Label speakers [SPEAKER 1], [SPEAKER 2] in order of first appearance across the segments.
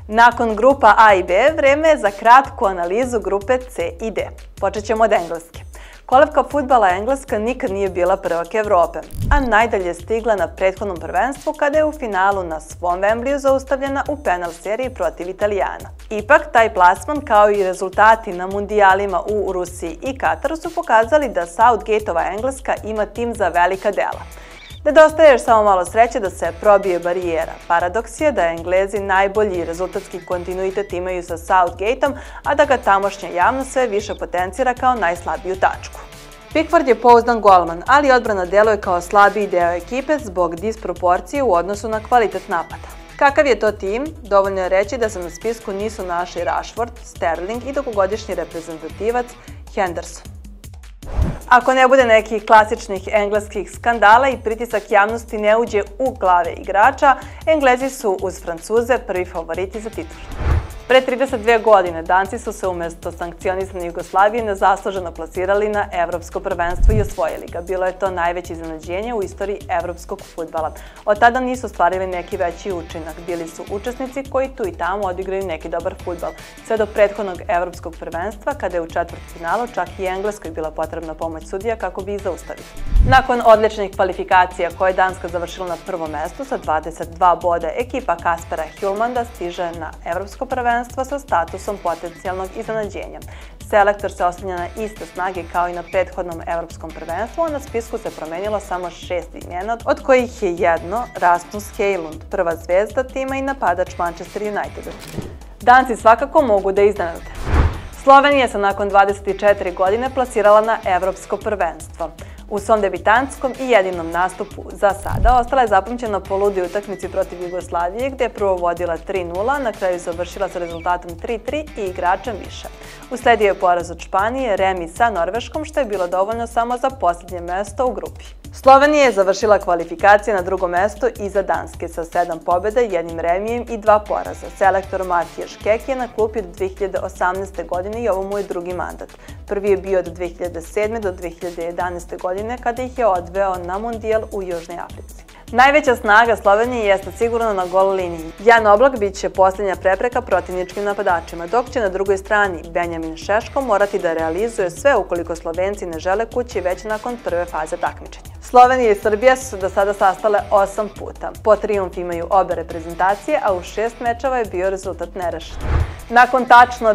[SPEAKER 1] Nakon grupa A i B, vreme je za kratku analizu grupe C i D. Počet ćemo od Engleske. Kolevka fudbala Engleska nikad nije bila prvak Evrope, a najdalje je stigla na prethodnom prvenstvu kada je u finalu na svom Wembleyu zaustavljena u penal seriji protiv Italijana. Ipak, taj plasman kao i rezultati na mundijalima u Rusiji i Kataru su pokazali da Southgateova Engleska ima tim za velika dela. Nedostaje još samo malo sreće da se probije barijera. Paradoks je da Englezi najbolji rezultatski kontinuitet imaju sa Southgateom, a da ga tamošnja javnost sve više potencira kao najslabiju tačku. Pickford je pouzdan golman, ali odbrana deluje kao slabiji deo ekipe zbog disproporcije u odnosu na kvalitet napada. Kakav je to tim? Dovoljno je reći da se na spisku nisu našli Rashford, Sterling i dugogodišnji reprezentativac Henderson. Ako ne bude nekih klasičnih engleskih skandala i pritisak javnosti ne uđe u glave igrača, Englezi su uz Francuze prvi favoriti za titulu. Pre 32 godine Danci su se umjesto sankcionisane Jugoslavije nezasluženo plasirali na evropsko prvenstvo i osvojili ga. Bilo je to najveće iznenađenje u istoriji evropskog fudbala. Od tada nisu ostvarili neki veći učinak. Bili su učesnici koji tu i tamo odigraju neki dobar fudbal. Sve do prethodnog evropskog prvenstva, kada je u četvrtfinalu čak i Engleskoj bila potrebna pomoć sudija kako bi ih zaustavili. Nakon odličnih kvalifikacija koje je Danska završila na prvom mestu sa 22 boda, ekipa Kaspera Hjulmanda stiže na evropsko prvenstvo sa statusom potencijalnog iznenađenja. Selektor se oslanja na iste snage kao i na prethodnom evropskom prvenstvu, a na spisku se promenilo samo 6 imena, od kojih je jedno Rasmus Højlund, prva zvezda tima i napadač Manchester Uniteda. Danci svakako mogu da iznenade. Slovenija se nakon 24 godine plasirala na evropsko prvenstvo. U svom debitantskom i jedinom nastupu za sada ostala je zapamćena po ludoj utakmici protiv Jugoslavije gdje je prvo vodila 3:0, na kraju završila sa rezultatom 3:3 i igračem više. Usledio je poraz od Španije, remi sa Norveškom, što je bilo dovoljno samo za posljednje mesto u grupi. Slovenija je završila kvalifikacije na drugom mestu iza Danske sa 7 pobjeda, 1 remijem i 2 poraza. Selektor Matija Škek je na klupi od 2018. godine i ovo mu je drugi mandat. Prvi je bio od 2007. do 2011. godine kada ih je odveo na mundijal u Južnoj Africi. Najveća snaga Slovenije jeste sigurno na gol liniji. Jan Oblak bit će posljednja prepreka protivničkim napadačima, dok će na drugoj strani Benjamin Šeško morati da realizuje sve ukoliko Slovenci ne žele kući već nakon prve faze takmičenja. Slovenija i Srbija su se do sada sastale 8 puta. Po trijumf imaju obe reprezentacije, a u 6 mečeva je bio rezultat nerešen. Nakon tačno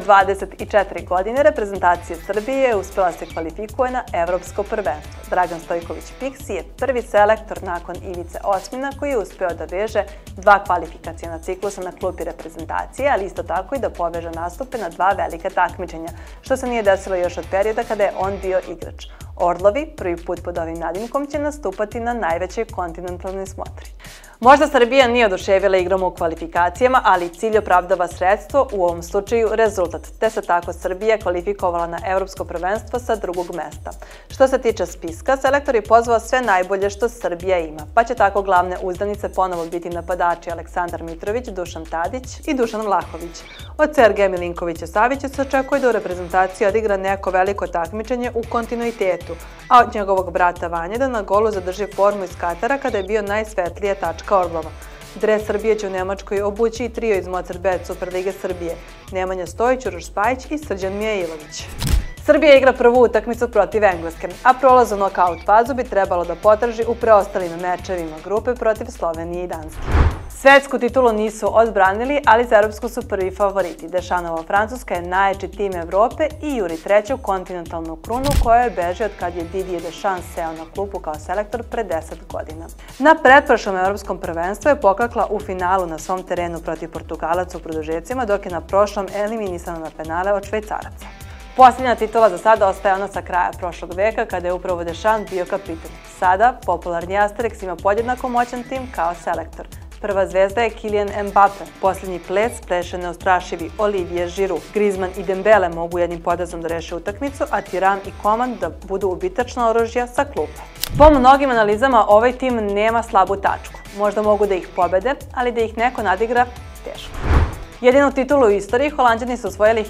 [SPEAKER 1] 24 godine, reprezentacija Srbije je uspela se kvalifikuje na evropsko prvenstvo. Dragan Stojković Piksi je prvi selektor nakon Ivice Osmina koji je uspeo da veže 2 kvalifikacijna ciklusa na klupi reprezentacije, ali isto tako i da poveže nastupe na 2 velika takmičenja, što se nije desilo još od perioda kada je on bio igrač. Orlovi, prvi put pod ovim nadimkom, će nastupati na najvećoj kontinentalnoj smotri. Možda Srbija nije oduševila igrom u kvalifikacijama, ali cilj opravdava sredstvo, u ovom slučaju rezultat, te se tako Srbija kvalifikovala na evropsko prvenstvo sa drugog mesta. Što se tiče spiska, selektor je pozvao sve najbolje što Srbija ima, pa će tako glavne uzdanice ponovo biti napadači Aleksandar Mitrović, Dušan Tadić i Dušan Vlahović. Od Sergeja Milinkovića-Savića se očekuje da u reprezentaciji odigra neko veliko takmičenje u kontinuitetu, a od njegovog brata Vanje da na golu zadrži formu iz Katara kada je bio najsvetlija tačka Orlova. Dres Srbije će u Nemačkoj obući i trio iz Mozart Bet Superlige Srbije, Nemanja Stojić, Uroš Spajić i Srđan Mijailović. Srbija igra prvu utakmicu protiv Engleske, a prolaz u nokaut fazu bi trebalo da potraži u preostalim mečevima grupe protiv Slovenije i Danske. Svetsku titulu nisu odbranili, ali za evropsku su prvi favoriti. Dešanova Francuska je najjači tim Evrope i juri treću kontinentalnu krunu koja je beži od kad je Didier Deschamps seo na klupu kao selektor pre 10 godina. Na pretprošlom evropskom prvenstvu je poklekla u finalu na svom terenu protiv Portugalaca u produžecima, dok je na prošlom eliminisana na penale od Švajcaraca. Posljednja titula za sada ostaje ona sa kraja prošlog veka kada je upravo Deschamps bio kapitan. Sada popularni Asterix ima podjednako moćan tim kao selektor. Prva zvezda je Kylian Mbappé. Posljednji ples pleše neustrašivi Olivier Giroud. Griezmann i Dembele mogu jednim potezom da reše utakmicu, a Thuram i Coman da budu ubitačna oružja sa klupe. Po mnogim analizama ovaj tim nema slabu tačku. Možda mogu da ih pobede, ali da ih neko nadigra, teško. Jedinu titulu u istoriji Holanđani su osvojili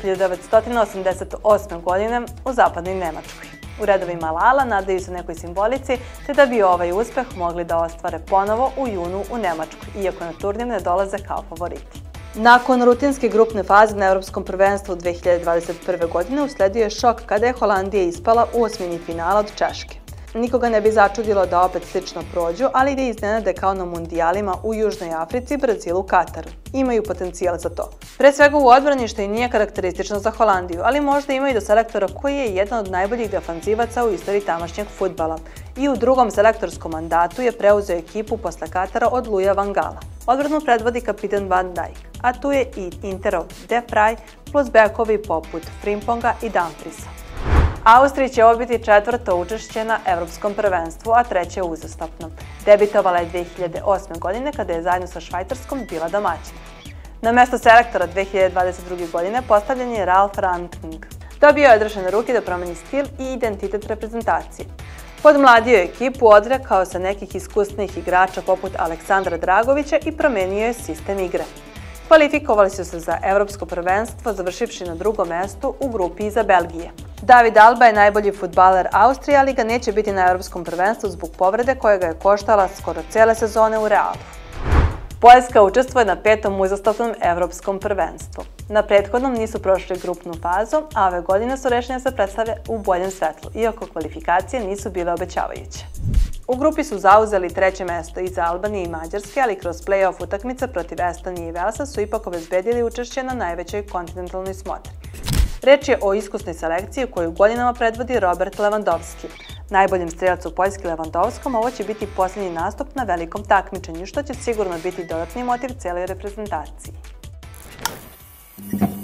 [SPEAKER 1] 1988. godine u zapadnoj Nemačkoj. U redovima Lala nadaju se nekoj simbolici, te da bi ovaj uspeh mogli da ostvare ponovo u junu u Nemačkoj, iako na turnir ne dolaze kao favoriti. Nakon rutinske grupne faze na Evropskom prvenstvu 2021. godine usledio je šok kada je Holandija ispala u osmini finala od Češke. Nikoga ne bi začudilo da opet slično prođu, ali da iznenade kao na mundijalima u Južnoj Africi, Brazilu, Kataru. Imaju potencijal za to. Pre svega u odbrani, što i nije karakteristično za Holandiju, ali možda ima i do selektora koji je jedan od najboljih defanzivaca u istoriji tamošnjeg fudbala. I u drugom selektorskom mandatu je preuzeo ekipu posle Katara od Louisa van Gaala. Odbranu predvodi kapitan Van Dijk, a tu je i Interov De Vrij plus bekovi poput Frimponga i Dumfriesa. Austriji će ovo biti četvrto učešće na Evropskom prvenstvu, a treće uzastopno. Debitovala je 2008. godine kada je zajedno sa Švajcarskom bila domaćin. Na mesto selektora 2022. godine postavljen je Ralf Rangnick. Dobio je odrešene ruke da promeni stil i identitet reprezentacije. Podmladio je ekipu, odrekao se nekih iskusnijih igrača poput Aleksandra Dragovića i promenio je sistem igre. Kvalifikovali su se za Evropsko prvenstvo, završivši na drugom mestu u grupi iza Belgije. David Alba je najbolji fudbaler Austrije, ali ga neće biti na Evropskom prvenstvu zbog povrede koja ga je koštala skoro cele sezone u Realu. Poljska učestvuje na 5. uzastopnom Evropskom prvenstvu. Na prethodnom nisu prošli grupnu fazu, a ove godine su rešeni da se predstave u boljem svetlu, iako kvalifikacije nisu bile obećavajuće. U grupi su zauzeli treće mesto iza Albanije i Mađarske, ali kroz play-off utakmice protiv Estonije i Velsa su ipak obezbedili učešće na najvećoj kontinentalnoj smotri. Reč je o iskusnoj selekciji koju godinama predvodi Robert Lewandowski. Najboljem strelcu Poljske Lewandowskom ovo će biti posljednji nastup na velikom takmičenju, što će sigurno biti dodatni motiv celoj reprezentaciji.